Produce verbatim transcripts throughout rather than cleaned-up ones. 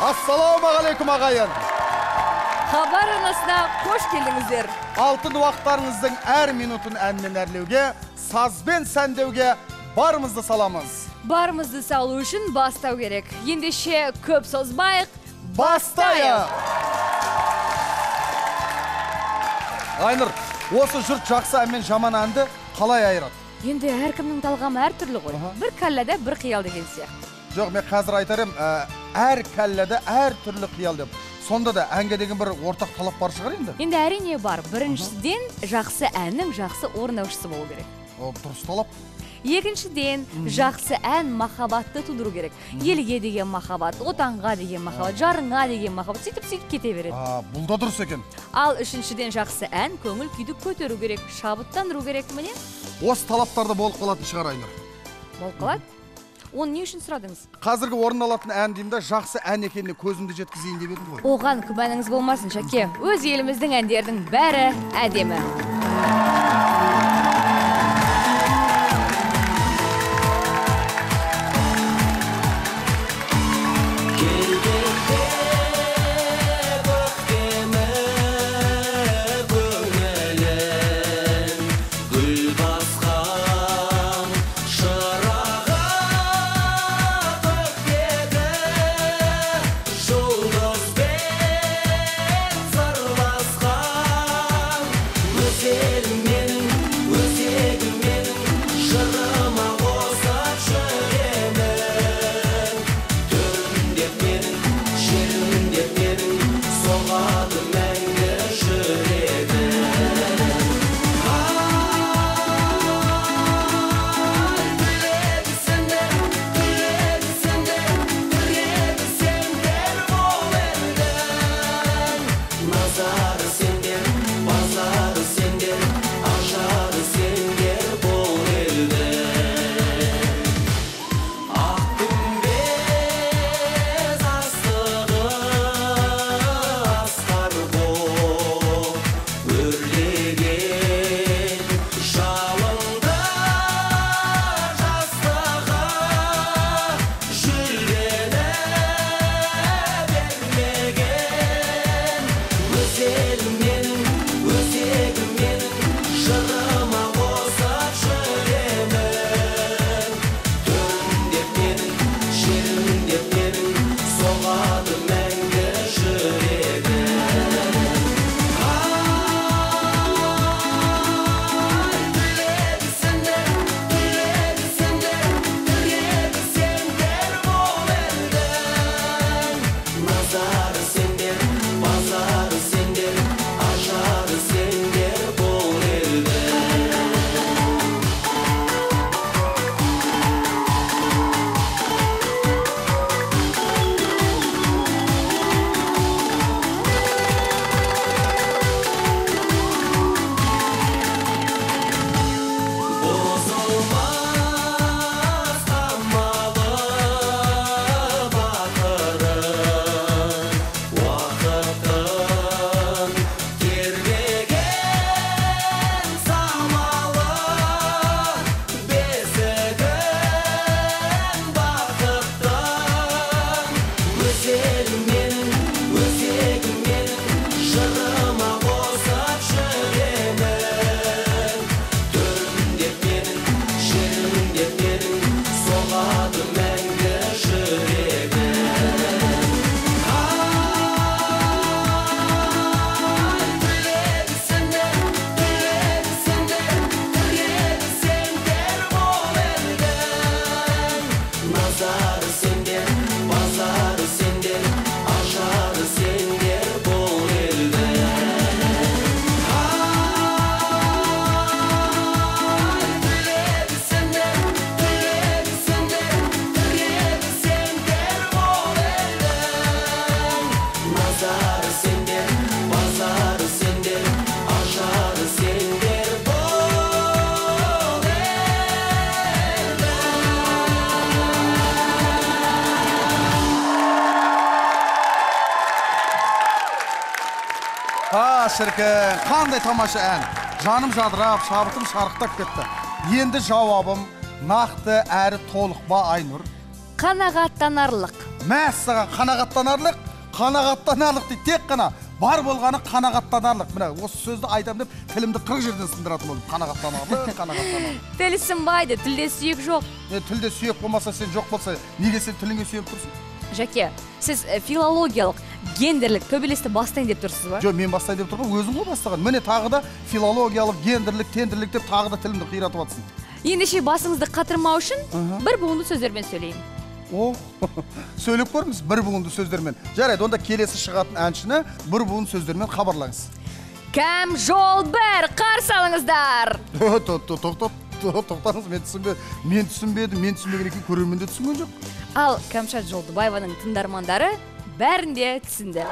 Ассалаумағалейкум ағайын. Хабар арнасына қош келдіңіздер. Алтын уақыттарыңыздың әр минутын әнмен әрлеуге, сазбен сәндеуге барымызды саламыз. Барымызды салу үшін бастау керек. Ендеше көп созбайық, бастайық. Айнұр, осы жұрт жақсы әнмен жаман әнді қалай айырады? Енді әркімнің талғамы әр түрлі ғой. Бір кәлләде бір қиял деген сияқты. Жоқ, мен қазір айтарым, әр кәлләде әр түрлі қиял деп. Сонда да әнге деген бір ортақ талап бар шығар енді? Енді әрине бар. Біріншіден, жақсы әннің жақсы орындаушысы болу керек. О, дұрыс талап. Екіншіден, жақсы ән махаббатты тудыру керек. Елге деген махаббат, отанға деген махаббат, жарыңа деген махаббат, сөйтіп-сөйтіп кете береді. А, бұл да дұрыс екен. Ал үшіншіден, жақсы ән көңіл күйді көтеру керек, шабыттандыру керек, міне. Осы талаптарда болып қалатын шығар, Айнұр. Болып қалады? Оны не үшін сұрадыңыз? Қазіргі орындалатын ән деймін, жақсы ән екеніне көзімді жеткізейін деп едім ғой. Оған күмәніңіз болмасын, Шәке. Өз еліміздің әндердің бәрі әдемі. Шіркін, қандай тамаша ән. Жаным жадырап, шабытым шарықтап кетті. Енді жауабым нақты әрі толық ба, Айнұр? Қанағаттанарлық. мәссаған қанағаттанарлық, қанағаттанарлық дейді, тек қана бар болғаны қанағаттанарлық. Міне осы сөзді айтам деп тілімді қырық жерден сындыратын болдым. Қанағаттанарлық, қанағаттанарлық. Тіл сынбайды, тілде сүйек жоқ. Тілде сүйек болмаса, сен жоқ болса, неге сен тіліңе сүйек тұрсың? Жаке, сіз филологиялық, гендерлік төбелесті бастайын деп тұрсыз ба? Жоқ, мен бастайын деп тұрмын, өзің ғой бастаған. Міне тағы да филологиялық, гендерлік, тендерлік деп тағы да тілімді қиратып жатсың. Ендеше басыңызды қатырмау үшін бір буынды сөздермен сөйлейін. О, сөйлеп көріңіз бір буынды сөздермен. Жарайды, онда келесі шығатын әншіні бір буын сөздермен хабарлаңыз. Кәм жол бір, қарсы алыңыздар. Тоқтаңыз, мен түсінбедім, мен түсінбедім, мен түсінбеген екен, көрермен де түсінген жоқ. Ал Кәмшат Жолдыбаеваның тыңдармандары бәрінде түсінді.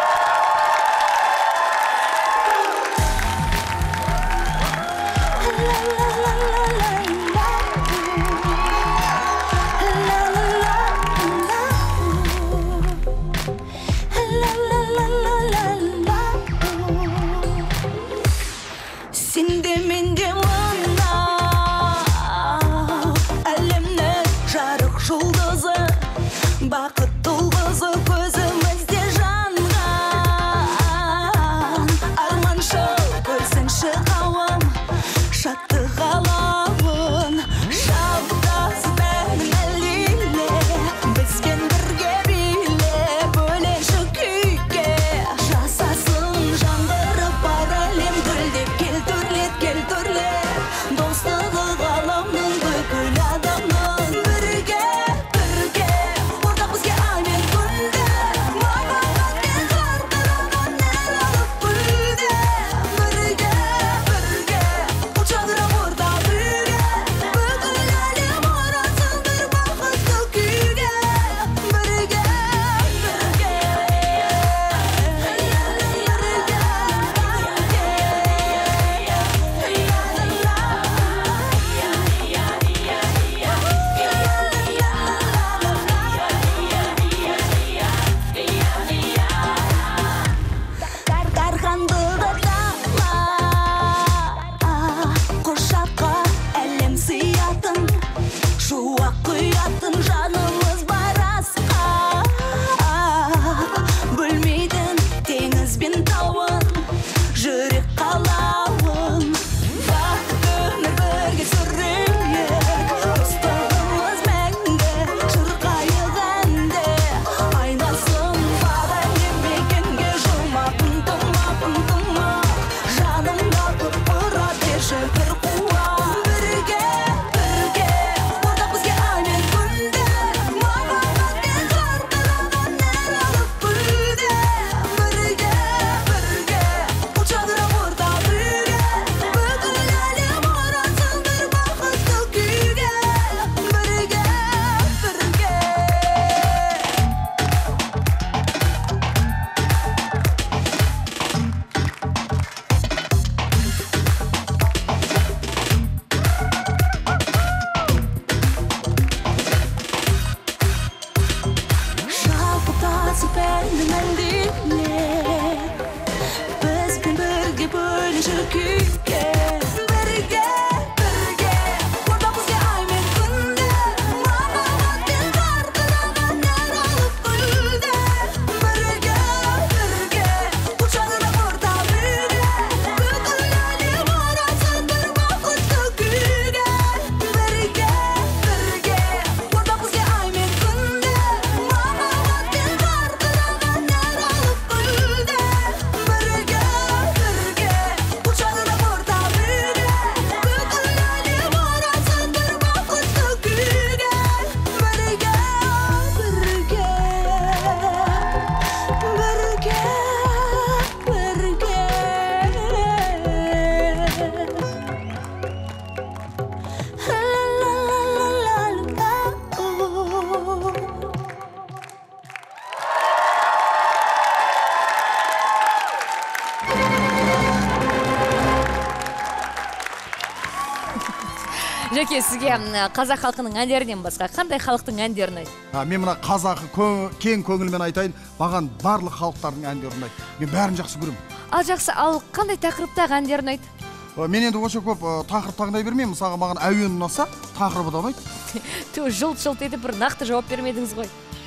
Жаке, сізге қазақ халқының әндерінен басқа қандай халықтың әндерін айт? Мен мына қазақы кең көңілмен айтайын, маған барлық халықтардың әндерін айт. Мен бәрін жақсы көремін. Ал жақсы, ал қандай тақырыптағы әндерін айт? Мен енді онша көп тақырып таңдай бермеймін. Мысалға маған әуен ұнаса, тақырыбы да ұнайды. Жылт-жылт етіп бір нақты жауап бермедіңіз ғой.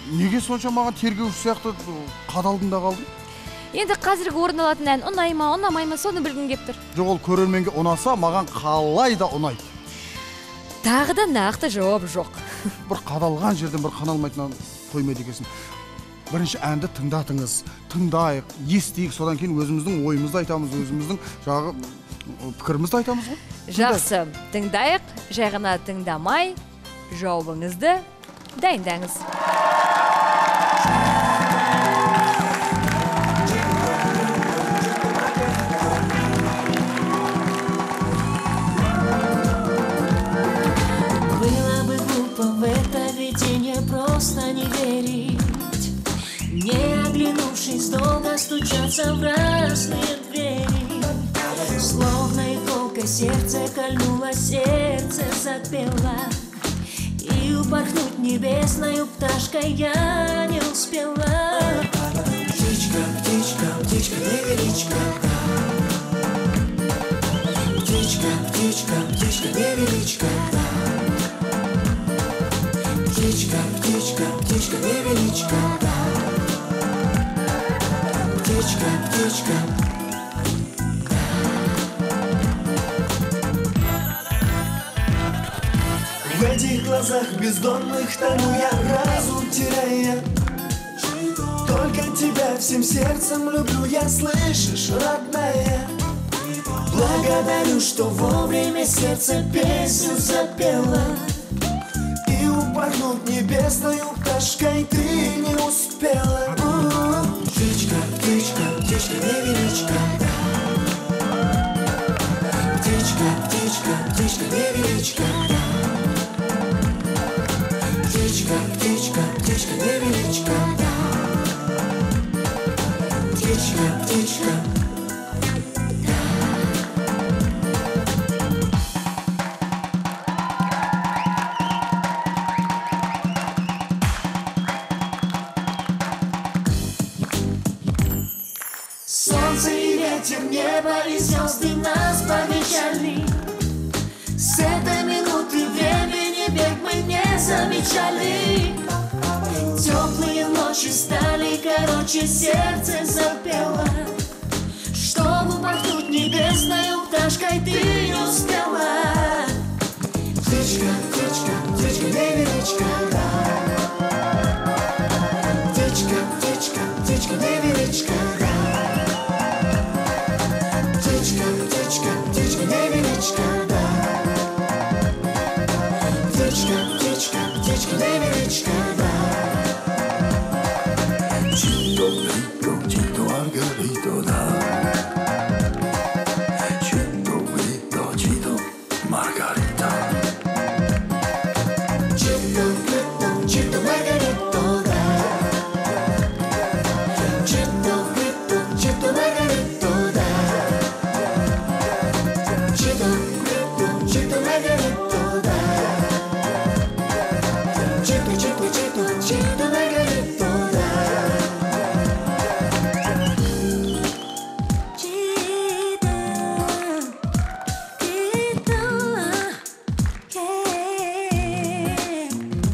неге сонша маған тергеуші сияқты қадалдың да қалдың? Енді қазіргі орын алатын ән ұнай ма, ұнамай ма, соны білгім кеп тұр. Жоқ, ол көрерменге ұнаса, маған қалай да ұнайды. Тағы да нақты жауап жоқ. Бір қадалған жерден бір қаналмайтын қоймайды екенсің. Бірінші әнді тыңдатыңыз, тыңдайық, естейік, содан кейін өзіміздің ойымызды айтамыз, өзіміздің жағы пікірімізді айтамыз ғой. Жақсы, тыңдайық, жай ғана тыңдамай, жауабыңызды дайындаңыз. В это видение просто не верить, не оглянувшись, долго стучаться в разные двери. Словно иголка сердце кольнуло, сердце запело, и упорхнуть небесною пташкой я не успела. Птичка, птичка, птичка, невеличка. Птичка, птичка, птичка, невеличка. Птичка, птичка, птичка, невеличка. Птичка, птичка. В этих глазах бездонных тону я, разум теряя. Только тебя всем сердцем люблю я, слышишь, родная? Благодарю, что вовремя сердце песню запело, и упорхнуть небесною пташкой ты не успела. Птичка, птичка, птичка, невеличка. Птичка, птичка, птичка, невеличка. Птичка, птичка, птичка, невеличка. Птичка, птичка. Солнце и ветер, небо и звезды нас помечали. С этой минуты времени бег мы не замечали. Теплые ночи стали короче, сердце запело. Чтобы упорхнуть небесною пташкой ты не успела. Птичка, птичка, птичка, невеличка. Птичка, птичка, птичка, невеличка. Птичка, птичка, птичка, невеличка. Птичка, птичка, птичка, невеличка. Чито, рито, чито, маргарито, да. Чито, рито, чито, маргарита. Чито, рито, чито, маргарито, да. Чито, рито, чито, маргарито, да. Чито, рито, чито, маргарито, да. Чито, чито, чито, чито, маргарито, да. Чито, чито, yeah.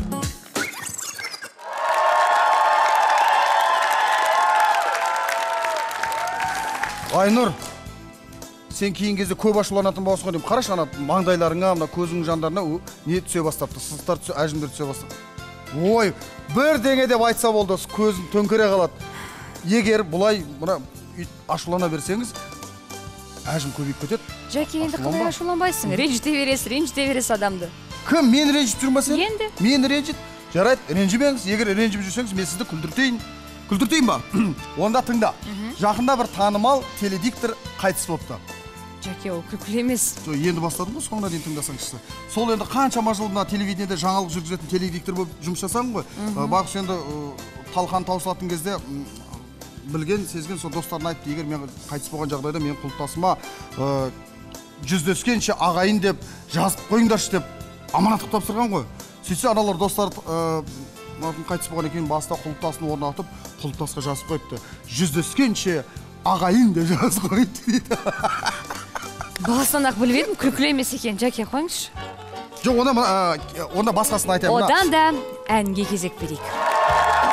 Айнұр, сен кейін кезде көп ашуланатын боласың ғой деймін. Қарашы ана маңдайларыңа, мына көзіңнің жандарына не түсе бастапты, сызықтар түсе, әжімдер түсе бастапты. Ой, бірдеңе деп айтса болды, көзің төңкере қалады. Егер бұлай мына ашулана берсеңіз, әжім көбейіп кетеді. Жәке, енді қалай ашуланбайсың? Ренжіте бересіз, ренжіте бересіз адамды. Кім, мен ренжіп жүрмә сен? Енді. Мен ренжіт. Жарайды, ренжімеңіз. Егер ренжіп жүрсеңіз, мен сізді күлдіртейін. Күлдіртейін ба? Онда тыңда. Жақында бір танымал теледиктор қайтыс болыпты. Жәке, ол күлкілі емес. Енді бастадым ғой, соңына дейін тыңдасаңызшы. Сол енді қаншама жыл мына телевидениеде жаңалық жүргізетін теледиктор болып жұмыс жасадым ғой. Бағыс енді талқан таусылатын кезде білген, сезген сол достарына айтты, егер мен қайтыс болған жағдайда мен құлпытасыма жүздескенше ағайын деп жазып қойыңдаршы деп аманаттық тапсырған ғой. Сөйтсе аналар достар қайтыс болған екен, баста құлпытасын орнатып, құлпытасқа жазып қойыпты. Жүздескенше ағайын деп жазып қойыпты дейді. Басынан ақ білмедім, күлкілі емес екен. Жәке, қойыңызшы. Жоқ, онда басқасын айтайын. Одан да әнге кезек берейік.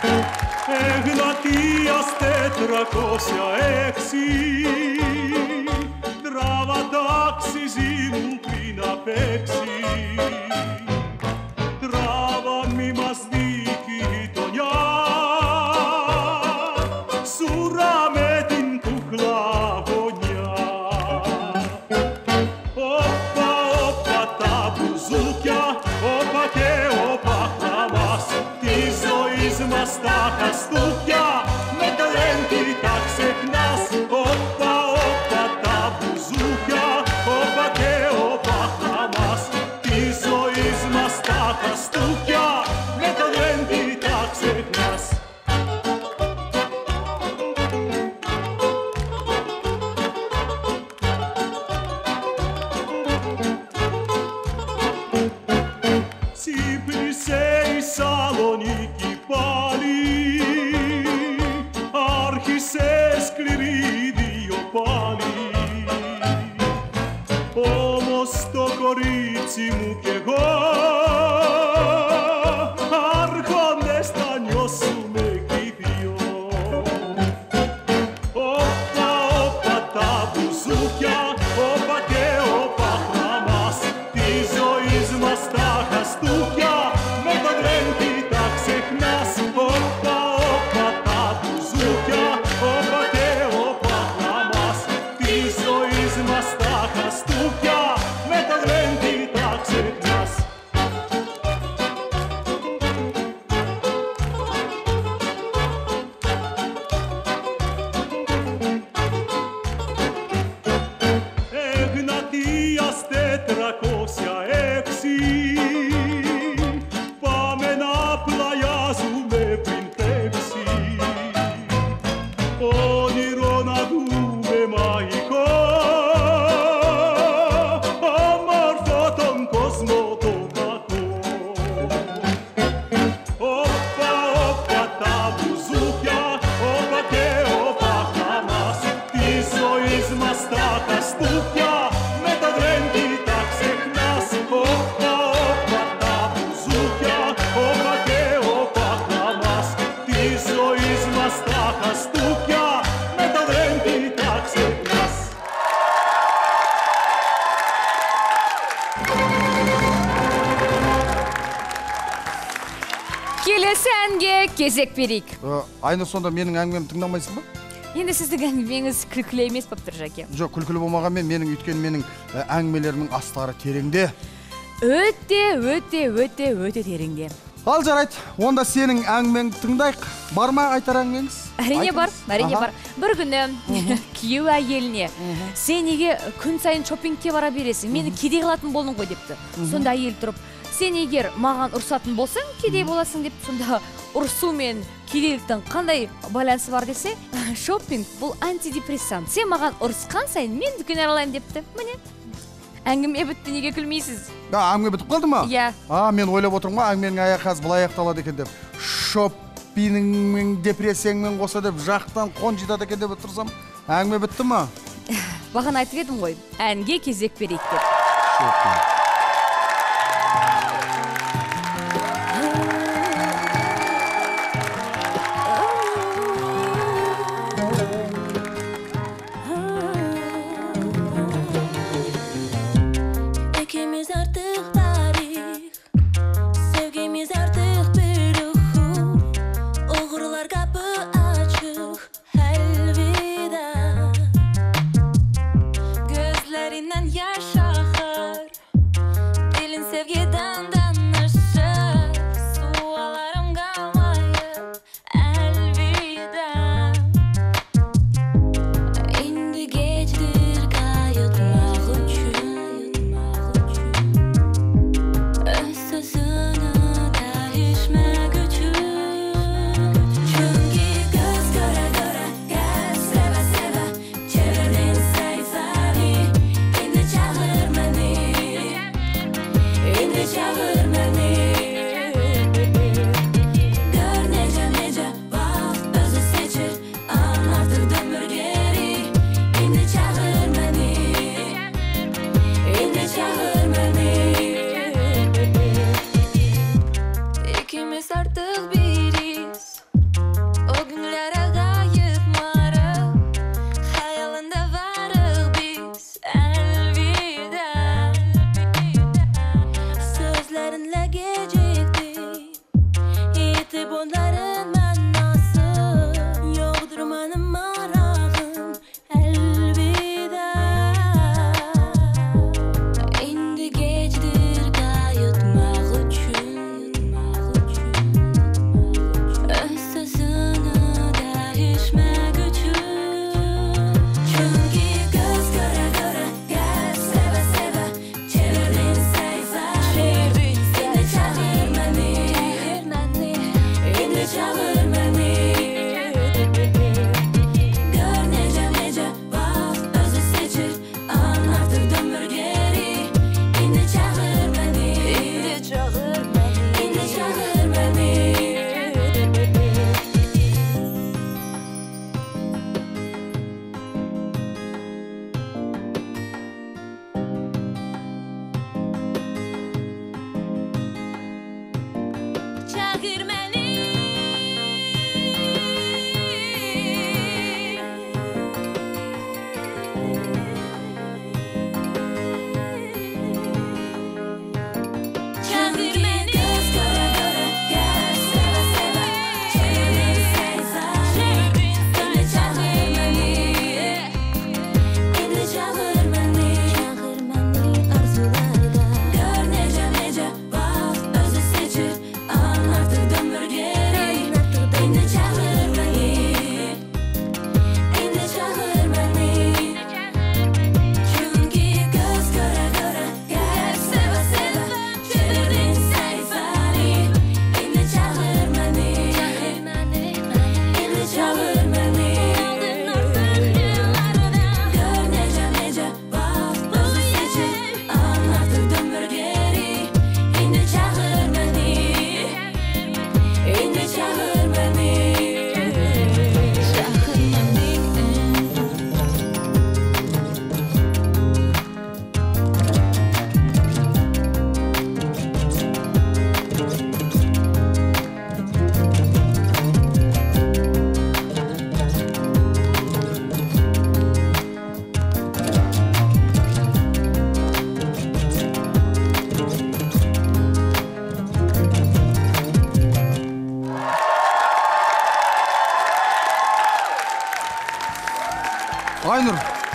Εγνατίας τετρακόσια έξι τράβα ταξίζει μου πριν απ' έξι τράβα μη μας δει η γειτονιά σούρα με την κούκλα γωνιά όπα όπα τα μπουζούκια όπα και όπα χλαμάς της ζωής μας τα χαστούκια με το λέντι τα ξεχνάς όπα όπα τα μπουζούκια όπα και όπα χλαμάς της ζωής μας τα χαστούκια με το λέντι τα ξεχνάς. Ξύπνησε η Σαλονίκη πάλι άρχισε σκληρή δύο πάλι όμως το κορίτσι μου κι εγώ άρχοντες θα νιώσουμε κι οι δυο όπα όπα τα μπουζούκια όπα και όπα χλαμάς της ζωής μας τα χαστούκια με το γρέντι τα ξεχνάς όπα όπα τα μπουζούκια όπα και όπα χλαμάς της ζωής μας τα χαστούκια με το γρέντι τα ξεχνάς. Εγνατίας τετρακόσια έξι πάμε να πλαγιάζουμε πριν πέψει όνειρο να δούμε μαγικό όμορφο τον κόσμο τον κακό όπα όπα τα μπουζούκια όπα και όπα χλαμάς της ζωής μας τα χαστούκια με το γρέντι τα ξεχνάς όπα όπα τα μπουζούκια όπα και όπα χλαμάς της ζωής μας τα χαστούκια με το γρέντι τα ξεχνάς. Келесі әнге кезек берейік. Айнұр, сонда менің әңгімемді тыңдамайсың ба? Енді сіздің әңгімеңіз күлкілі емес болып тұр, Жаке. Жоқ, күлкілі болмағанмен менің өйткені менің әңгімелерімнің астары тереңде. Өте, өте, өте, өте тереңде. Ал жарайды, онда сенің әңгімеңді тыңдайық. Бар ма айтар әңгімеңіз? Әрине бар, әрине бар. Бір күні күйеу әйеліне сен неге күн сайын шопингке бара бересің? Мені кедей қылатын болдың ғой депті. Сонда әйел тұрып, сен егер маған ұрсатын болсаң, кедей боласың деп. Сонда ұрсу мен кедейліктің қандай байланысы бар десе, шопинг бұл антидепрессант. Сен маған ұрысқан сайын мен дүкен аралаймын депті. Міне. Әңгіме бітті, неге күлмейсіз? Әңгіме бітіп қалды ма? Иә. А, мен ойлап отырмын ғой, әңгіменің аяғы қазір былай аяқталады екен деп. Шоппингмен, депрессияңмен қоса деп жақтан қон житады екен деп отырсам, әңгіме бітті ма? Бағана айтып едім ғой, әнге кезек берейік деп. İkimiz artık tarih, sevgimiz artık bir ruh. Uğurlar kapı açık, elveda. Gözlerinden yaş akar,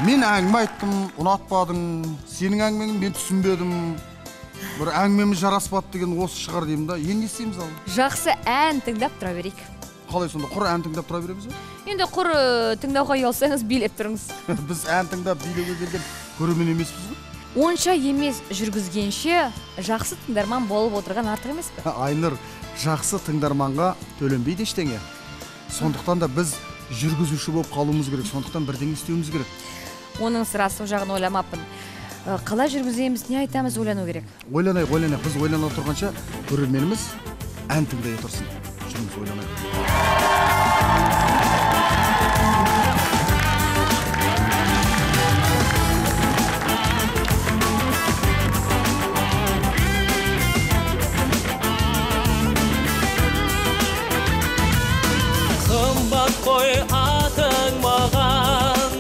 мен әңгіме айттым, ұнатпадың, сенің әңгімеңді мен түсінбедім. Бір әңгімеміз жараспады деген осы шығар деймін да. Енді не істейміз ал? Жақсы ән тыңдап тұра берейік. Қалай сонда құр ән тыңдап тұра береміз бе? Енді құр тыңдауға ұялсаңыз билеп тұрыңыз. Біз ән тыңдап билеуге келген көрермен емеспіз бе? Онша емес жүргізгенше жақсы тыңдарман болып отырған артық емес пе? Айнұр, жақсы тыңдарманға төленбейді ештеңе. Сондықтан да біз жүргізуші болып қалуымыз керек. Сондықтан бірдеңе істеуіміз керек. Оның сырасы жағын ойламаппын. Қалай жүргіземіз, не айтамыз, ойлану керек. Ойланайық, ойланайық. Біз ойлана тұрғанша көрерменіміз ән тыңдай отырсын. Жүріңіз, ойланайық. Қымбат қой атың маған,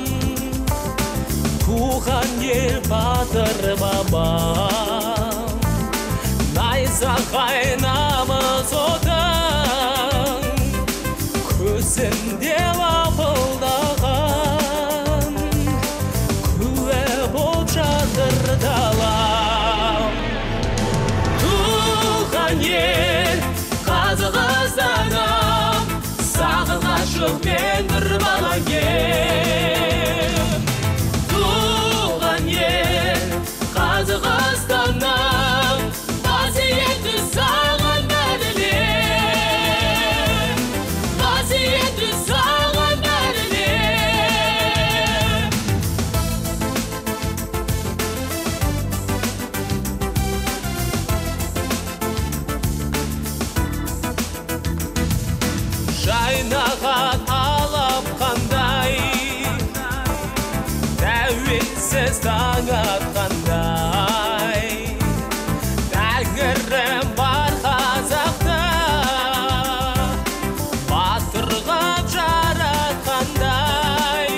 туған ел батыр бабам. Найзағай намыс отың, көзінде лапылдаған, күе болып жатыр далам. Туған ел Қазақстаным, сағынғашық мен бір бала ем. Туған ел Қазақстаным, қасиетті саған бәрілем, қасиетті саған бәрілем. Жайнаған алып қандай, тәуелсіз таң атқандай. Тәңірім бар қазақта, батырға жаратқандай.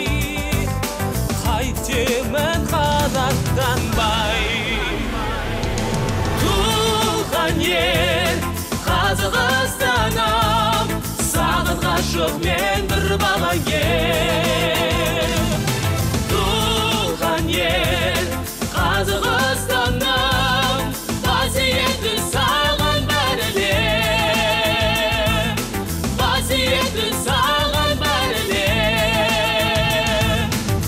Қайтемін қанаттанбай. Туған ел Қазақстаным, сағынғашық мен бір бала ем. Туған ел Қазақстаным, қасиетті саған бәрілем, қасиетті саған бәрілем.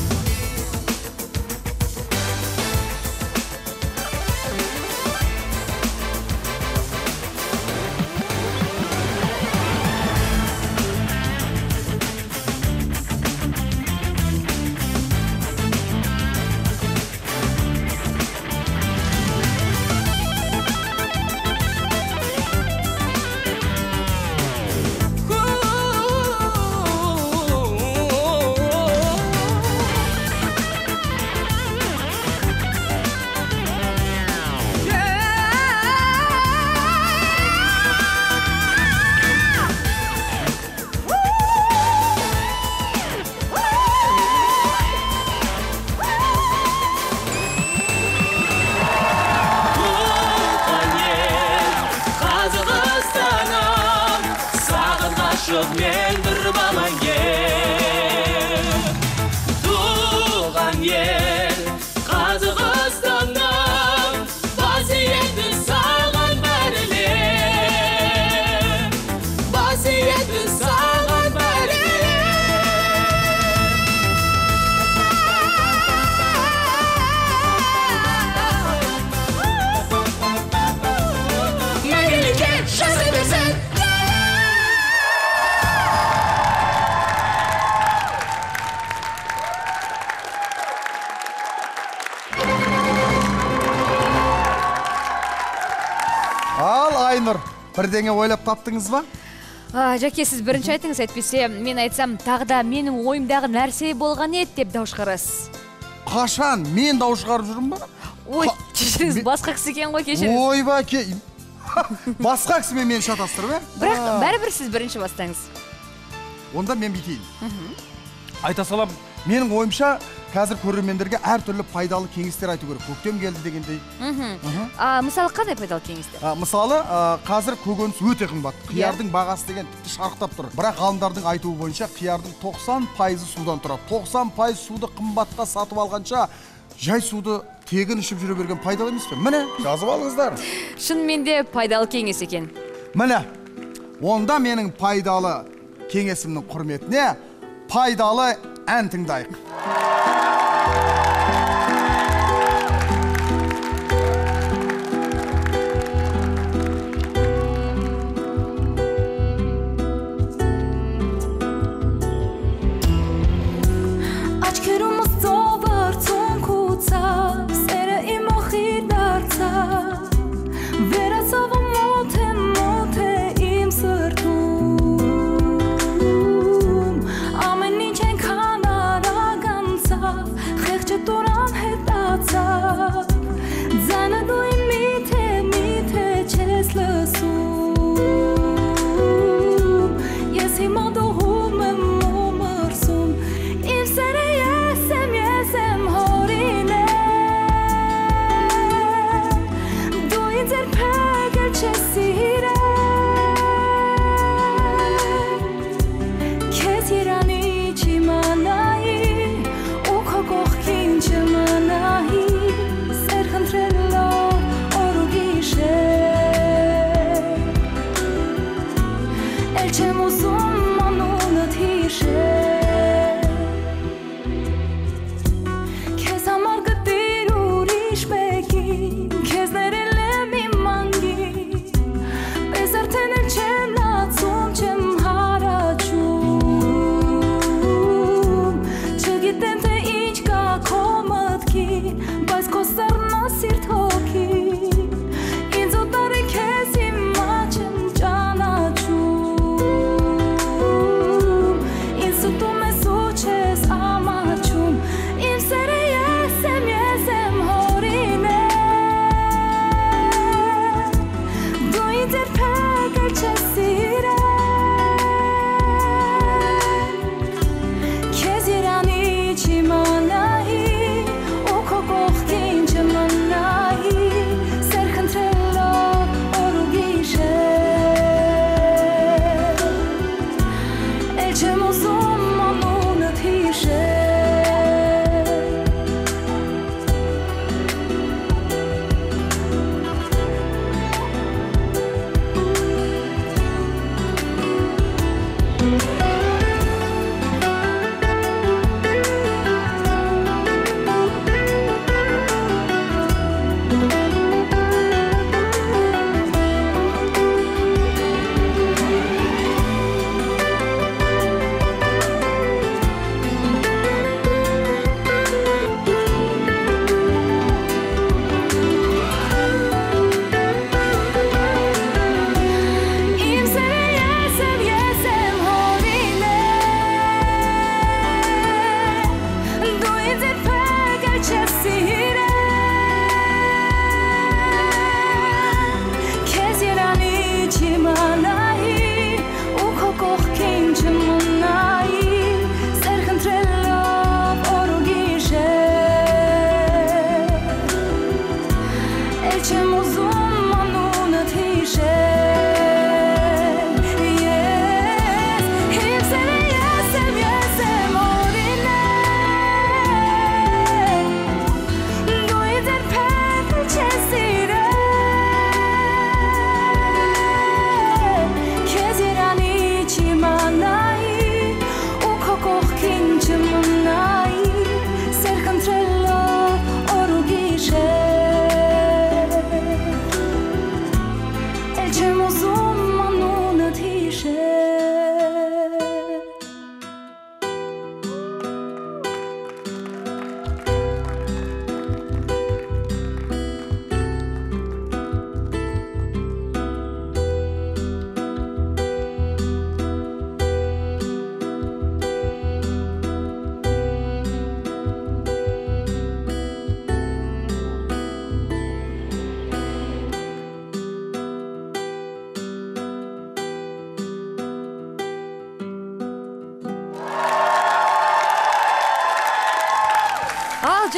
Мен бір бала ем. Туған ел Қазақстаным, қасиетті саған бәрілем, қасиетті саған бәрілем. Мәңгілікке жасай берсін. Ал Айнұр, бірдеңе ойлап таптыңыз ба? Жәке, сіз бірінші айтыңыз, әйтпесе мен айтсам, тағы да менің ойымдағы нәрсе болған еді деп дау шығарасыз. Қашан? Мен дау шығарып жүрмін ба? Ой, кешіріңіз, басқа кісі екен ғой, кешіріңіз. Ойба, басқа кісімен мені шатастырып, ә? Бірақ бәрібір сіз бірінші бастаңыз. Онда мен бүйтейін. Айта салам, менің ойымша қазір көрермендерге әртүрлі пайдалы кеңестер айту керек. Көктем келді дегендей. А мысалы қандай пайдалы кеңестер? А, мысалы, а, қазір көкөніс өте қымбат. Қиярдың бағасы деген тіпті шарықтап тұр. Бірақ ғалымдардың айтуы бойынша қиярдың тоқсан пайызы судан тұрады. тоқсан пайыз суды қымбатқа сатып алғанша, жай суды тегін ішіп жүре берген пайдалы емес пе? Міне, жазып алыңыздар. Шынымен де пайдалы кеңес екен. Міне, онда менің пайдалы кеңесімнің құрметіне пайдалы ән тыңдайық. Ամեն ինչ են քանարագ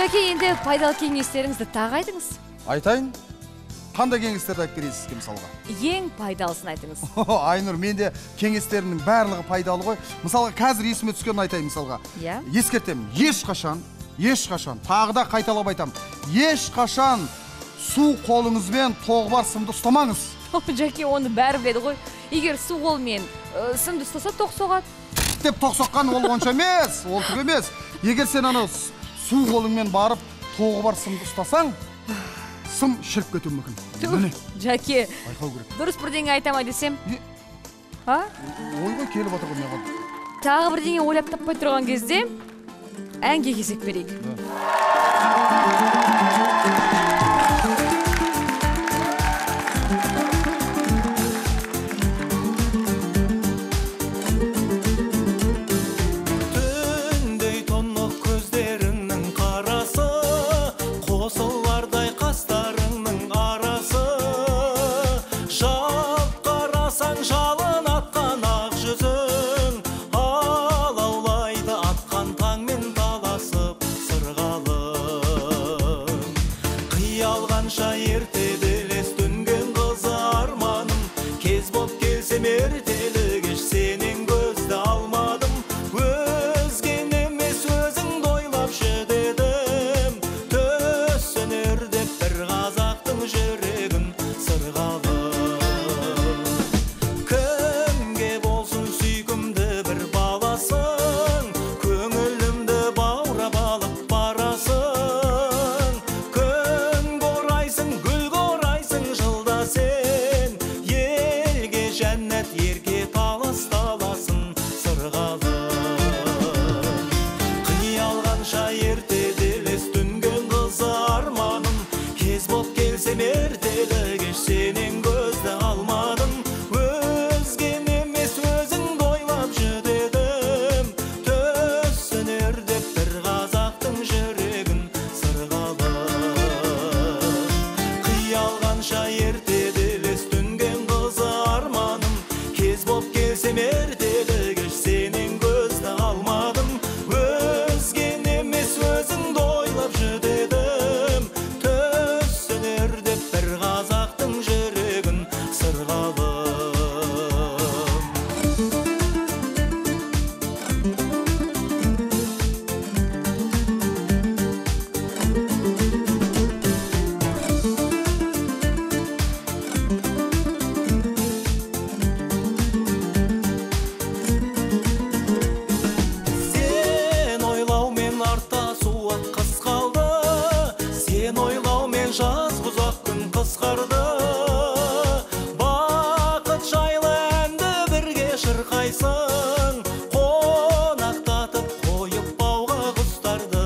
Жаке, енді пайдалы кеңестеріңізді тағы айтыңыз. Айтайын. Қандай кеңестерді айтып бересіз сізге мысалға? Ең пайдалысын айтыңыз. Айнұр, менде кеңестерімнің барлығы пайдалы ғой. Мысалға, қазір есіме түскенін айтайын мысалға. Иә. Ескертемін, ешқашан, ешқашан, тағы да қайталап айтамын. Ешқашан су қолыңызбен тоғы бар сымды ұстамаңыз. Жаке, оны бәрі біледі ғой. Егер су қолмен сымды ұстаса, тоқ соғады. Деп тоқ соққан ол онша емес, ол түк емес. Егер сен ана су қолыңмен барып тоғы бар сымды ұстасаң, сым шіріп кетуі мүмкін. Міне. Жаке, Байқау керек. дұрыс бірдеңе айтама десем. А? Ойға келіп отыр ғой маған. Тағы бірдеңе ойлап таппай тұрған кезде әнге кезек берейік. Түндей тонық көздеріңнің қарасы, қосылардай қастарыңның арасы, жалт қарасаң жалын атқан ақ жүзің, алаулайды атқан таңмен таласып сырғалым. Қиялғанша ертеделес түнген қызы арманым, кез боп келсем ертелі кеш сенен көзді алмадым. Өзген емес өзіңді ойлап жүдедім, төсінер деп бір қазақтың жүрегін сырғалым. Кімге болсын сүйкімді бір баласың, көңілімді баурап алып барасың. Күн қорайсың, гүл қорайсың жылда сен, елге жәннат ерге талас таласын сырғалым. Қиялғанша ертеделес түнген қызы арманым, кез боп келсем ертелі кеш сенен көзді алмадым. Өзген емес өзіңді ойлап жүдедім, төсінер деп бір қазақтың жүрегін сырғалым. Қиялғанша ертеделес түнген қызы арманым, кез боп келсем ертелі кеш сенен көзді алмадым. Өзген емес өзіңді ойлап жүдедім, төсінер деп бір қазақтың жүрегін сырғалым. Сен ойлаумен артта суық қыс қалды, сен ойлаумен жаз ұзақ күн қысқарды. Бақыт жайлы әнді бірге шырқайсың, қонақтатып қойып бауға құстарды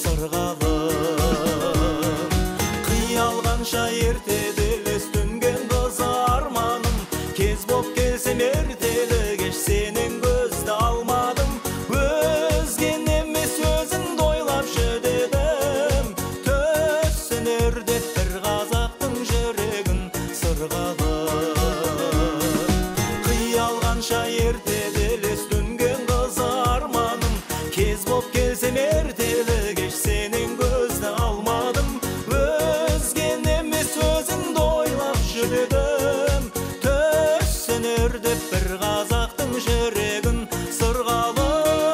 сырғалым. Қиялғанша ертеделес түнген қызы арманым, кез боп келсем ертелі кеш сенен көзді алмадым. Өзген емес өзіңді ойлап жүдедім, төсінер деп бір қазақтың жүрегін сырғалым. Қиялғанша ертеделес түнген қызы арманым, кез боп келсем ертелі кеш сенен көзді алмадым. Өзген емес өзіңді ойлап жүдедім, төсінер деп бір қазақтың жүрегін сырғалым.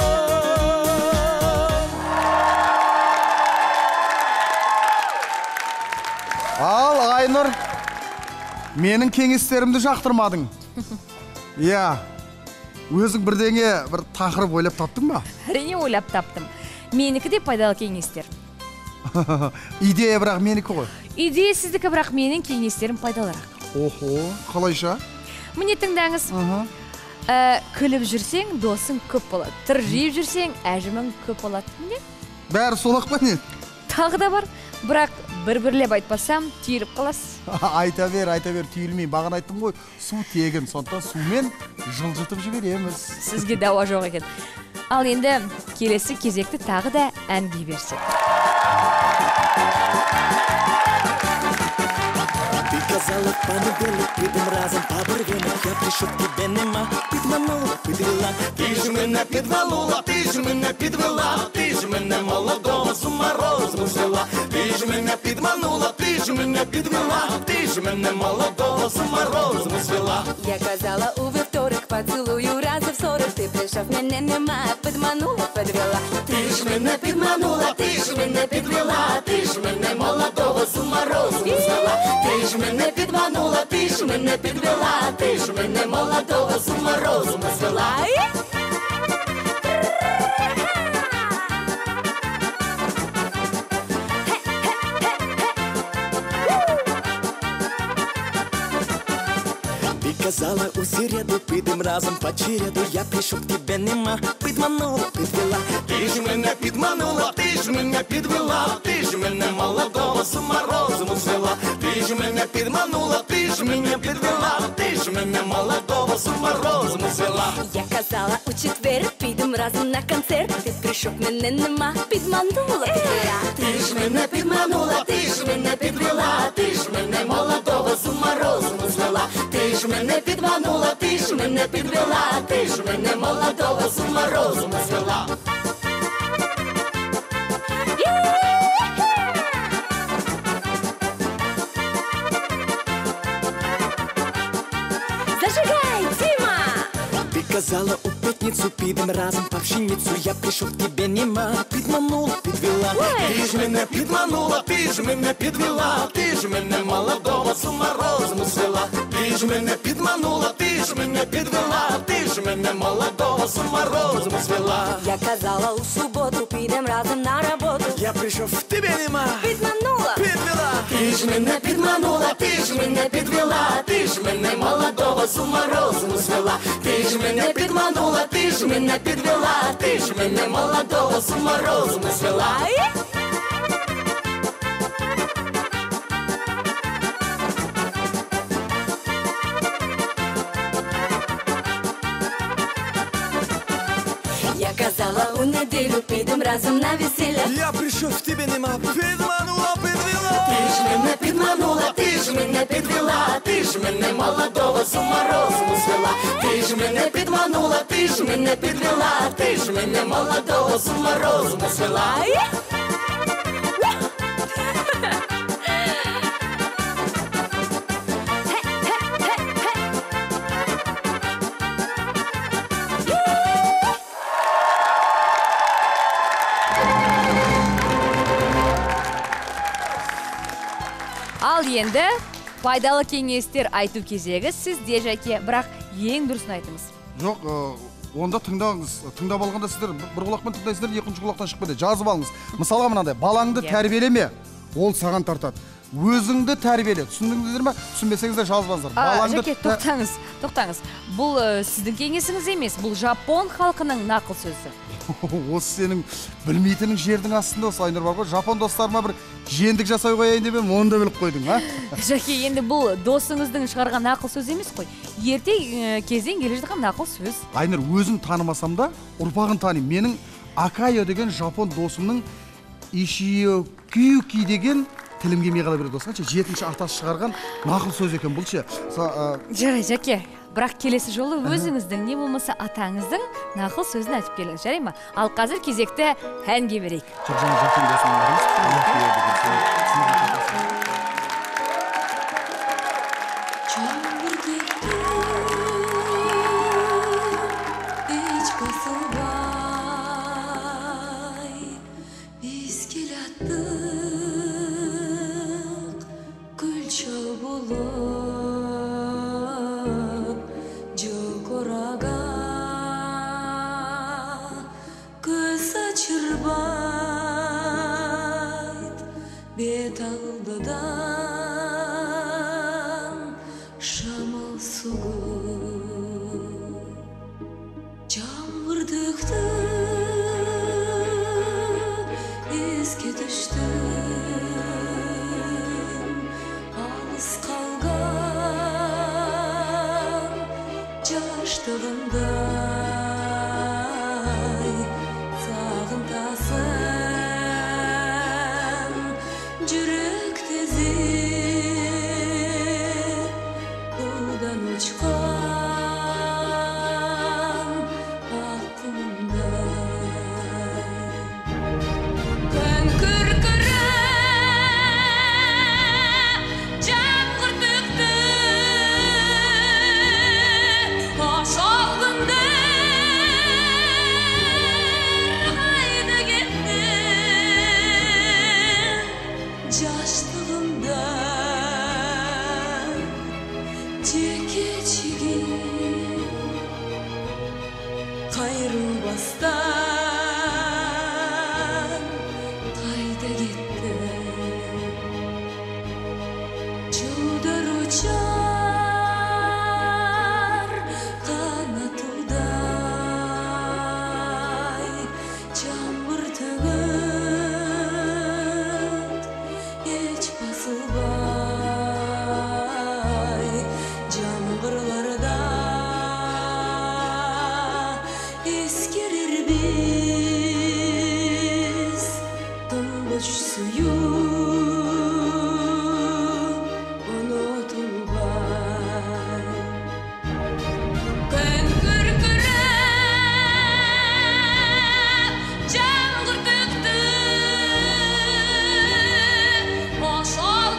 Ал, Айнұр, менің кеңестерімді жақтырмадың. Иә, өзің бірдеңе бір тақырып ойлап таптың ба? Әрине ойлап таптым. Менікі де пайдалы кеңестер. Идея бірақ менікі ғой. Идея сіздікі, бірақ менің кеңестерім пайдалырақ. Охо, қалайша? Міне тыңдаңыз. Ә, күліп жүрсең, досың көп болады. Тыржиып жүрсең, әжімің көп болады. Міне? Бәрі солақ па не? Тағы да бар, бірақ бір-бірлеп айтпасам, түйіліп қаласыз. Айта бер, айта бер, түйілмей. Баған айттым ғой, су тегін, сондықтан сумен жылжытып жібереміз. Сізге дауа жоқ екен. Ал енді келесі кезекті тағы да әнге берсек. Ты казала в понедельник, придем разом по бургену. Я пришел к тебе, нема, ты обманула, подвела. Ти ж мене підвалила, ти ж мене підвела, ти ж мене молодого з ума розуму звела. Ти ж мене підманула, ти ж мене підвела, ти ж мене молодого з ума розуму звела. Я казала у вівторок, поцілую рази в сорок. Ти прийшов, мене нема, підманула, підвела. Ти ж мене підманула, ти ж мене підвела, ти ж мене молодого з ума розуму звела. Ти ж мене підманула, ти ж мене підвела, ти ж мене молодого з ума розуму звела. Казала у середу, підем разом по череду. Я прийшов, тебе нема, підманула, підвела. Ти ж мене підманула, ти ж мене підвела, ти ж мене молодого з ума розуму звела. Ти ж мене підманула, ти ж мене підвела, ти ж мене молодого з ума розуму звела. Я казала у четвер, підем разом на концерт. Ти прийшов, мене нема, підманула, підвела. Ти ж мене підманула, ти ж мене підвела, ти ж мене молодого з ума розуму звела. Ти ж мене підманула, ти ж мене підвела, ти ж мене молодого з ума розуму звела. Зажигай, Дима! Ти казала у п'ятницю, підем разом по пшеницю. Я прийшов, тебе нема, підманула, підвела. Ти ж мене підманула, ти ж мене підвела, ти ж мене молодого з ума розуму звела. Ти ж мене підманула, ти ж мене підвела, ти ж мене молодого з ума розуму звела. Я казала у суботу, підем разом на роботу. Я прийшов, тебе нема, Підманула, підвела. Ти ж мене підманула, ти ж мене підвела, ти ж мене молодого з ума розуму звела. Ти ж мене підманула, ти ж мене підвела, ти ж мене молодого з ума розуму звела. Я казала у неділю, підем разом на весілля. Я прийшов, тебе нема, підманула, підвела. Ти ж мене підманула, ти ж мене підвела, ти ж мене молодого з ума розуму звела. Ти ж мене підманула, ти ж мене підвела, ти ж мене молодого з ума розуму звела. Ал енді пайдалы кеңестер айту кезегі сізде, Жаке, бірақ ең дұрысын айтыңыз. Жоқ, ы, онда тыңдаңыз. Тыңдап алғанда сіздер бір құлақпен тыңдайсыздар, екінші құлақтан шығып кетеді. Жазып алыңыз. Мысалға мынандай, балаңды Иә. тәрбиелеме, ол саған тартады. Өзіңді тәрбиеле. Түсіндіңіздер ме? Түсінбесеңіздер жазып алыңыздар. А, Балаңды Жаке, тә- тоқтаңыз, тоқтаңыз. Бұл э, сіздің кеңесіңіз емес, бұл Жапон халқының нақыл сөзі. Осы сенің білмейтінің жердің астында осы Айнұр бар ғой. Жапон достарыма бір жиендік жасай қояйын деп едім, оны да біліп қойдың, а? Жаке, енді бұл досыңыздың шығарған нақыл сөз емес қой. Ерте э, кезден келе жатқан нақыл сөз. Айнұр, өзін танымасам да, ұрпағын танимын. Менің Акайо деген жапон досымның Ишио Кюки деген тілім келмей қала береді досыңа. Жетінші атасы шығарған нақыл сөз екен бұл ше. Жарай, Жаке, бірақ келесі жолы өзіңіздің не болмаса атаңыздың нақыл сөзін айтып келіңіз, жарай ма? Ал қазір кезекті әнге берейік. Жоқ, жаңа жапон досымның Çamur gitti, hiç basılmay. Biz kilattık, külçe bulup, çok oraga, göz açırbayt, bet aldıdan, şamal sugu. Çamurdıktı, izge düştüm, alыс kalgan, yaştığımday, sağıntasın, жүрек тезіп, удан ұшқан, ақ жаштығымда жеке-жеге қайрылбастан қайда кетті жылдар учар қанатудай жаңбыр төгіп еш басылбай жаңғырларда ескерер біз тұңғыш сүйіп ұнытылбай күн күркіреп жаңғыр төкті ошол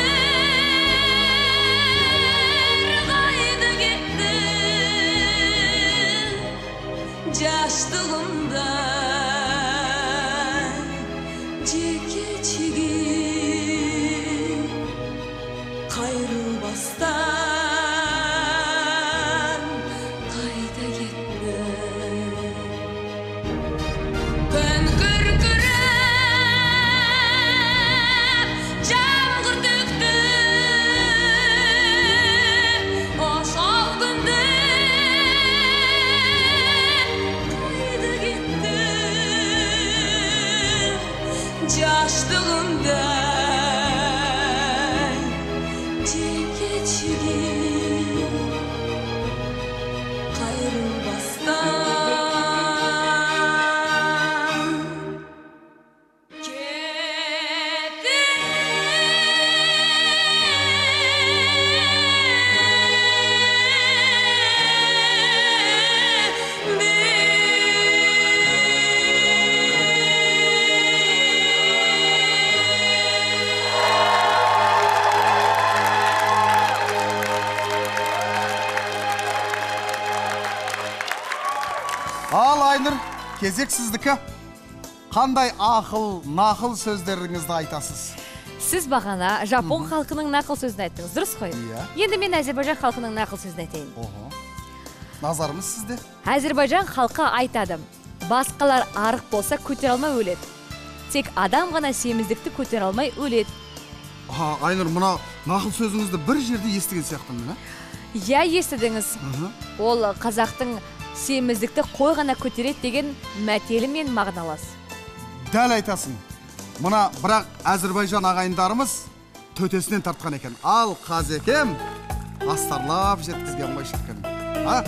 күндер қайда кетті жаштығымда жеке-жеге қайрылбастан қайда кетті күн күркіреп жаңғыр төкті ошол күндер қайда кетті жаштығымда жеке-жеге қайрылбастан кетті Ал Айнұр, кезек сіздікі. Қандай ақыл, нақыл сөздеріңізді айтасыз? Сіз бағана Жапон халқының нақыл сөзін айттыңыз, дұрыс қой? Иә. Енді мен Әзербайжан халқының нақыл сөзін айтайын. Ого. Назарымыз сізде. Әзербайжан халқы айтады: басқалар арық болса көтере алмай өледі. Тек адам ғана семіздікті көтере алмай өледі. Ха, Айнұр, мына нақыл сөзіңізді бір жерде естіген сияқтымын, ә? Я естідіңіз. Ол қазақтың семіздікті қой ғана көтереді деген мәтелі мен мағыналас. Дәл айтасың. Мына бірақ Әзербайжан ағайындарымыз төтесінен тартқан екен. Ал қазекем астарлап жеткізген ғой шіркін. А?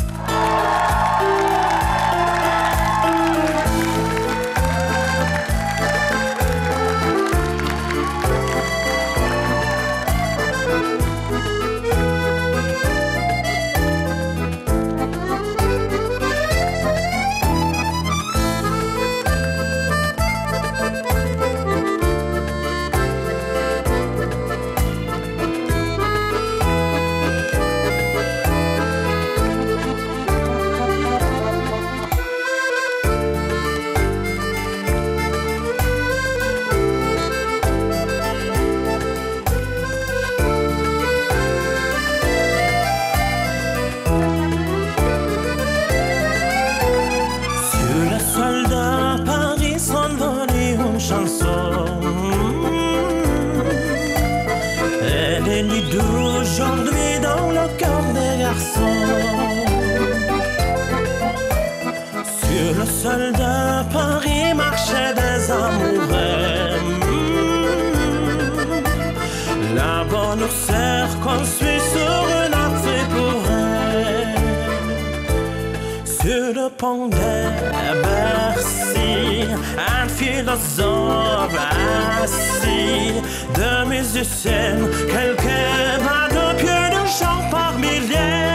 Aujourd'hui dans le cœur des garçons, sur le sol de Paris marchaient des amoureux. La bonne sœur construit sur une artère pour elle. Sur le pont de Bercy, un philosophe assis, deux musiciennes, quelques bas de pied de chant par milliers.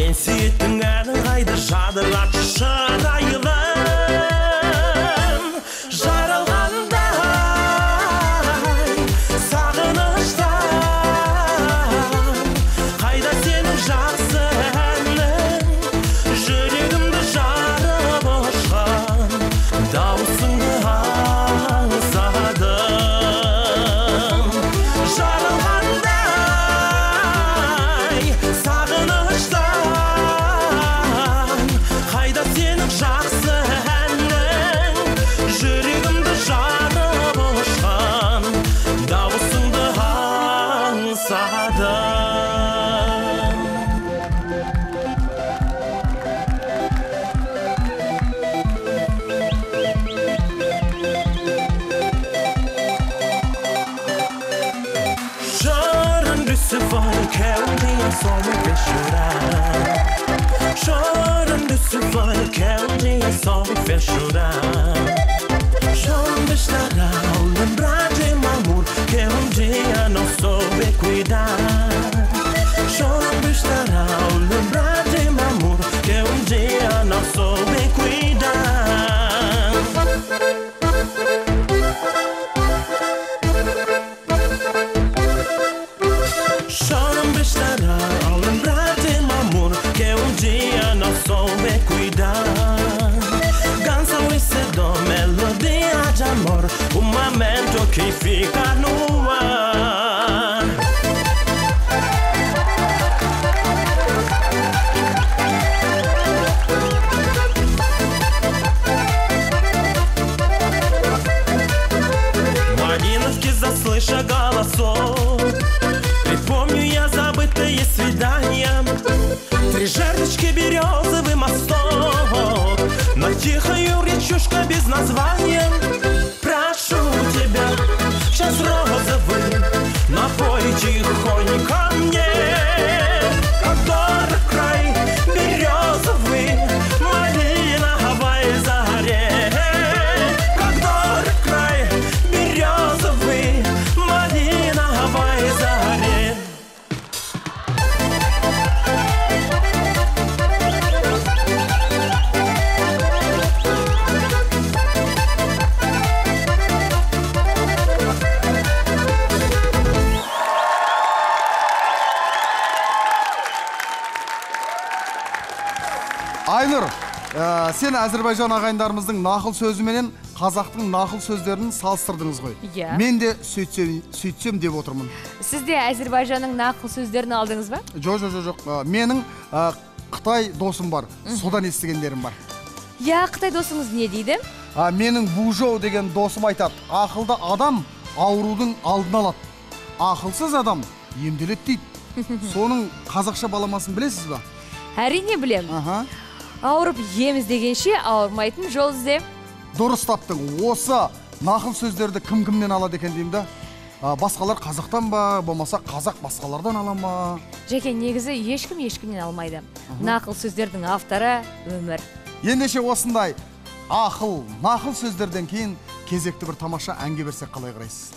Сен сүйеттің әнің қайда жадыратшы шырайылым жаралғандай сағыныштан қайда сенің жақсы әнің жүрегімді жарып ұшқан дауысыңды аңсадым жаралғандай сағыныштан қайда сенің жақсы әнің жүрегімді жарып ұшқан дауысыңды аңсадым Chorando esse fone que é um dia só me fez chorar Chorando esse fone que é um dia só me fez chorar Chorando estará ao lembrar de um amor que um dia não soube cuidar Chorando estará ao lembrar de um amor que um dia não soube cuidar Chorando estará ao lembrar de um amor que um dia não soube cuidar Canção esse dom, melodia de amor Um momento que fica no ar Малиновки заслыша голосов Припомню я забытые свидания Три жердочки березовый мосток На тихою речушка без названия Прошу тебя, сейчас розовый Напой тихонько мне Как дорог край березовый Малиновой заре Как дорог край березовый Малиновой заре Айнұр, ә, сен Әзірбайжан ағайындарымыздың нақыл сөзіменен қазақтың нақыл сөздерін салыстырдыңыз ғой. Иә. Мен де сөйтсем, сөйтсем деп отырмын. Сіз де Әзірбайжанның нақыл сөздерін алдыңыз ба? Жоқ, жоқ, жоқ, жоқ. Ә, Менің ә, Қытай досым бар, содан естігендерім бар. Я, Қытай досыңыз не дейді? А, менің Бужоу деген досым айтады, ақылды адам аурудың алдын алады. Ақылсыз адам емделеді дейді. Соның қазақша баламасын білесіз ба? Әрине білем. Аха. Ауырып ем іздегенше ауырмайтын жол ізде. Дұрыс таптың. Осы нақыл сөздерді кім-кімнен алады екен деймін да? А, басқалар қазақтан ба, болмаса қазақ басқалардан ала ма? Жеке, негізі ешкім ешкімнен алмайды. Нақыл сөздердің авторы өмір. Ендеше осындай ақыл, нақыл сөздерден кейін кезекті бір тамаша әнге берсек қалай қарайсыз?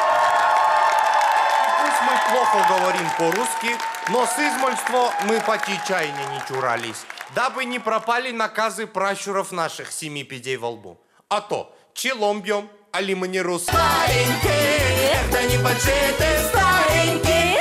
Пусть мы плохо говорим по-русски, но с измольства мы поти чаяния не чурались, дабы не пропали наказы пращуров наших семи пядей во лбу. А то челом бьем, али мы не русские. Старенький, эх, да не почей ты, старенький.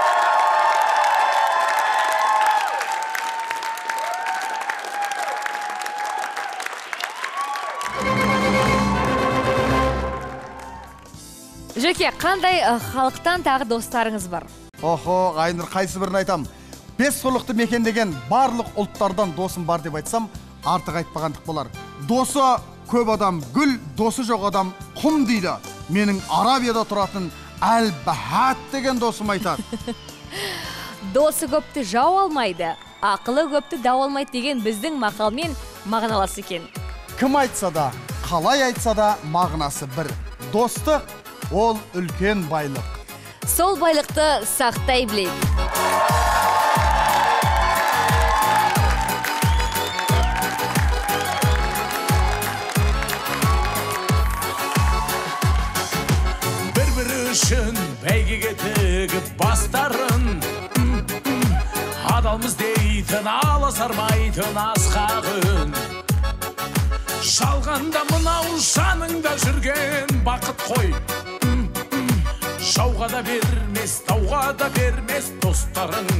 Жеке, қандай э, халықтан тағы достарыңыз бар? Охо, Айнұр, қайсы бірін айтам. Бес сұлықты мекендеген барлық ұлттардан досым бар деп айтсам, артық айтпағандық болар. Досы көп адам гүл, досы жоқ адам құм дейді. Менің Арабияда тұратын Әл-Бахат деген досым айтады. Досы көпті жау алмайды, ақылы көпті дау алмайды деген біздің мақалмен мағыналас екен. Кім айтса да, қалай айтса да мағынасы бір. Достық ол үлкен байлық. Сол байлықты сақтай білейік. Бір-бірі үшін бәйгеге тігіп бастарын адалмыз дей сарғайтын, аласармайтын асқағын. Жалғанда мынау жаныңда жүрген бақыт қой. Жауға да бермес, тауға да бермес достарың.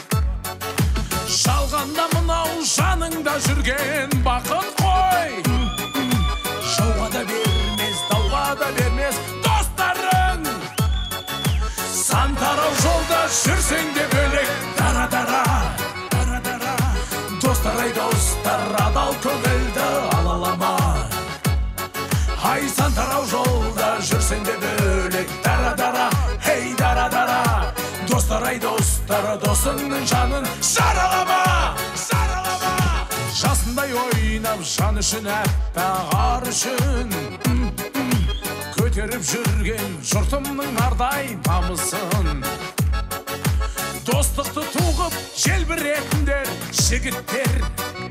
Жалғанда мынау жаныңда жүрген бақыт қой. Жауға да бермес, тауға да бермес достарың. Сан тарау жолда жүрсең де бөлек, дара-дара, дара-дара. Достар ай достар, адал көңілді алалама. Ай сан тарау жолда жүрсең де бөлек, дара-дара, хей дара-дара. Достар ай достар, досыңның жанын жаралама, жаралама. Жасындай ойнап жан үшін әппақ ар үшін көтеріп жүрген жұртымның ардай намысын. Достықты туғып желбіретіндер жігіттер,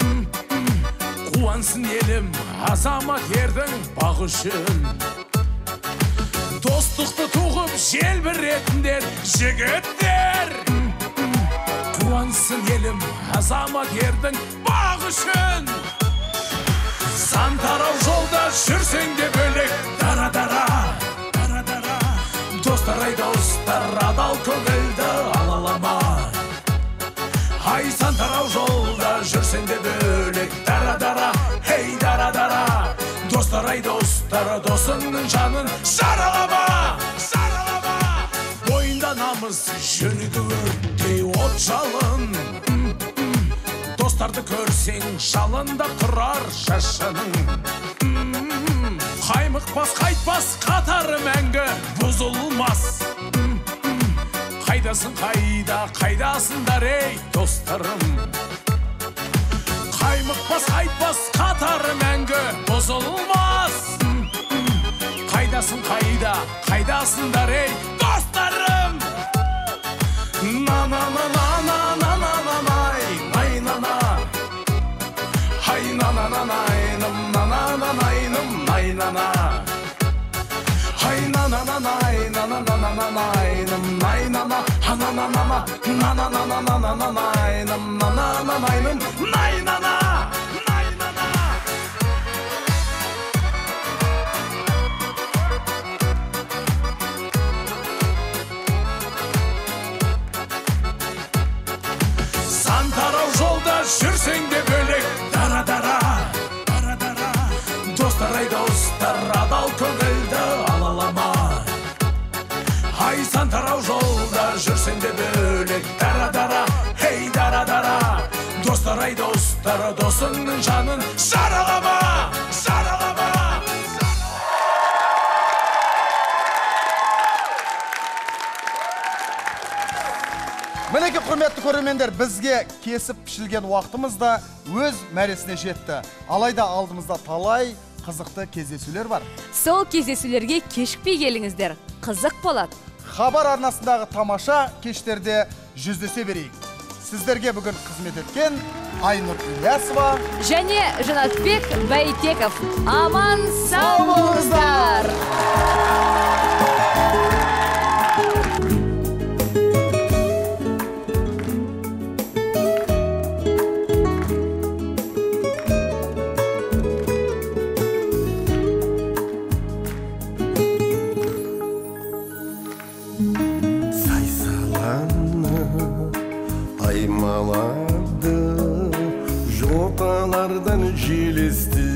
қуансын елім азамат ердің бақ үшін. Достықты туғып желбіретіндер жігіттер, қуансын елім азамат ердің бақ үшін. Сан тарау жолда жүрсең де бөлек, дара-дара, дара-дара. Достар ай достар, адал көңілді алалама. Ай сан тарау жолда жүрсең де бөлек, дара-дара, хей дара-дара. Достар ай достар, досыңның жанын жаралама, жаралама. Бойында намыс жүрегі өрттей от жалын. Достарды көрсең жалында тұрар шашының. Қаймықпас қайтпас қатары мәңгі бұзылмас. Қайдасың қайда, қайдасыңдар ей достарым. Қаймықпас қайтпас қатары мәңгі бұзылмас. Қайдасың қайда, қайдасыңдар ей достарым. На-на-на-на-на-на-на-на-най, най-на-на. Хай на-на-на-найным, на-на-на-найным, най-на-на. Хай на-на-на-най, на-на-на-на-найным, най-на-на. Ха-на-на-на-на, на-на-на-на-на-на-найным, на-на-на-найным, най-на-на. Сан тарау жолда жүрсең де бөлек, дара-дара, дара-дара. Достар ай достар, адал көңілді алалама. Ай сан тарау жолда жүрсең де бөлек, дара-дара, хей дара-дара. Достар ай достар, досыңның жанын жаралама, жаралама. Мінеке құрметті көрермендер, бізге кесіп пішілген уақытымыз да өз мәресіне жетті. Алайда алдымызда талай қызықты кездесулер бар. Сол кездесулерге кешікпей келіңіздер, қызық болады. Хабар арнасындағы тамаша кештерде жүздесе берейік. Сіздерге бүгін қызмет еткен Айнұр Ілиясова және Жанатбек Бәйтеков. Аман сау болыңыздар! Жоталардан желесті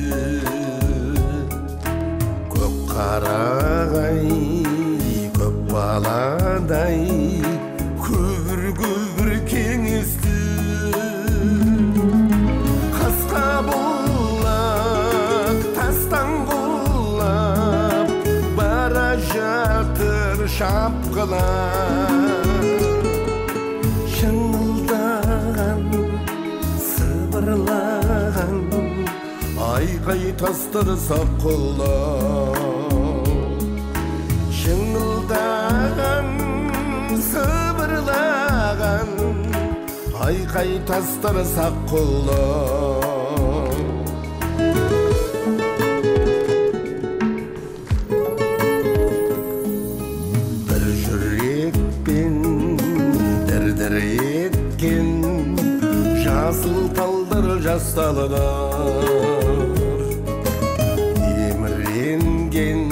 көк қарағай, көк баладай көбір-көбір кеңесті. Қасқа бұлақ тастан құлап бара жатыр шапқылап. Айқай тастыр саққылап, шыңылдаған, сыбырлаған, айқай тастыр саққылап. Бір жүрекпен дір-дір еткен жасыл талдар жасталдар еміренген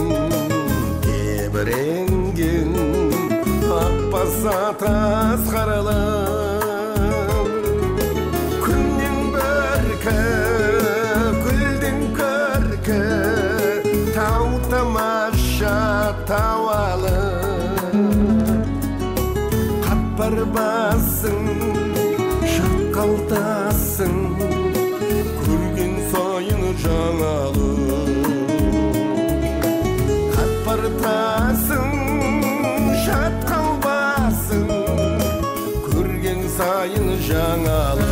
тебіренген ақбаса тас қаралар күннен бөркі гүлден көркі тау тамаша тауалы қатпар басың шаққалтасың көрген сайын жаңалы қатпар тасың шатқалбасың көрген сайын жаңалы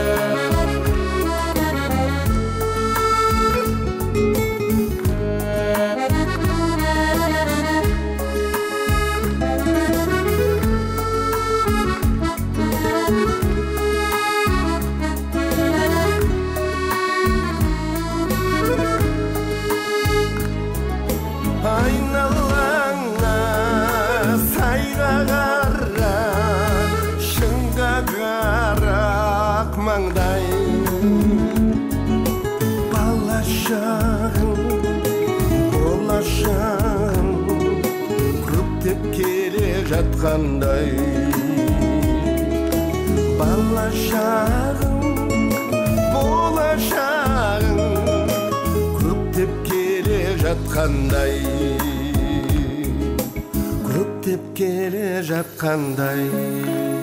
айналаңа сайға қара шыңға қарақ маңдай бала шағың болашағың көптеп келе жатқандай бала шағың болашағың көптеп келе жатқандай көптеп келе жатқандай